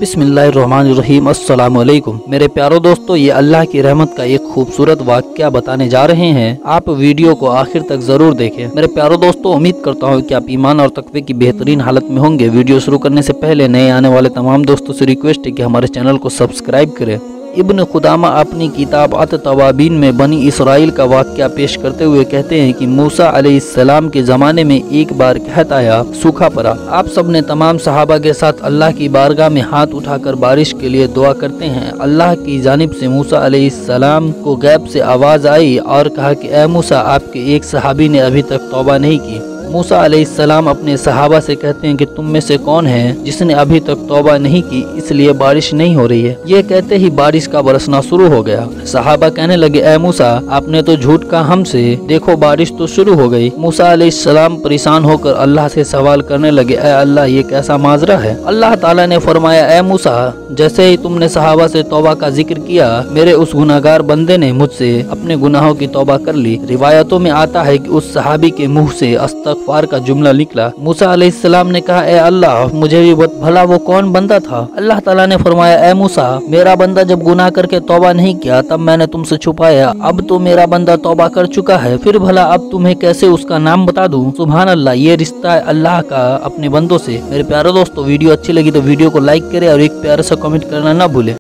बिस्मिल्लाहिर्रहमानिर्रहीम। अस्सलाम वालेकुम मेरे प्यारो दोस्तों, ये अल्लाह की रहमत का एक खूबसूरत वाक़या बताने जा रहे हैं। आप वीडियो को आखिर तक जरूर देखें। मेरे प्यारो दोस्तों, उम्मीद करता हूँ कि आप ईमान और तक़वे की बेहतरीन हालत में होंगे। वीडियो शुरू करने से पहले नए आने वाले तमाम दोस्तों से रिक्वेस्ट है कि हमारे चैनल को सब्सक्राइब करें। इब्न खुदामा अपनी किताब अत-तवाबीन में बनी इसराइल का वाक़या पेश करते हुए कहते हैं कि मूसा अलैहिस्सलाम के ज़माने में एक बार कहत आया, सूखा पड़ा। आप सब ने तमाम सहाबा के साथ अल्लाह की बारगाह में हाथ उठाकर बारिश के लिए दुआ करते हैं। अल्लाह की जानिब से मूसा अलैहिस्सलाम को गैब से आवाज़ आई और कहा कि ए मूसा, आपके एक सहाबी ने अभी तक तौबा नहीं की। मूसा अलैहिस्सलाम अपने सहाबा से कहते हैं कि तुम में से कौन है जिसने अभी तक तौबा नहीं की, इसलिए बारिश नहीं हो रही है। ये कहते ही बारिश का बरसना शुरू हो गया। सहाबा कहने लगे, ए मूसा, आपने तो झूठ कहा हमसे, देखो बारिश तो शुरू हो गई। मूसा अलैहिस्सलाम परेशान होकर अल्लाह से सवाल करने लगे, ए अल्लाह, ये कैसा माजरा है। अल्लाह ताला ने फरमाया, ए मूसा, जैसे ही तुमने सहाबा से तौबा का जिक्र किया, मेरे उस गुनाहगार बंदे ने मुझसे अपने गुनाहों की तौबा कर ली। रिवायतों में आता है कि उस सहाबी के मुंह से इस्तग़फ़ार का जुमला निकला। मूसा अलैहिस्सलाम ने कहा, ए अल्लाह, मुझे भी भला वो कौन बंदा था। अल्लाह ताला ने फरमाया, ए मूसा, मेरा बंदा जब गुनाह करके तौबा नहीं किया तब मैंने तुमसे छुपाया। अब तो मेरा बंदा तौबा कर चुका है, फिर भला अब तुम्हें कैसे उसका नाम बता दूं। सुभान अल्लाह, ये रिश्ता है अल्लाह का अपने बंदों से। मेरे प्यारे दोस्तों, वीडियो अच्छी लगी तो वीडियो को लाइक करें और एक प्यारा सा कमेंट करना ना भूलें।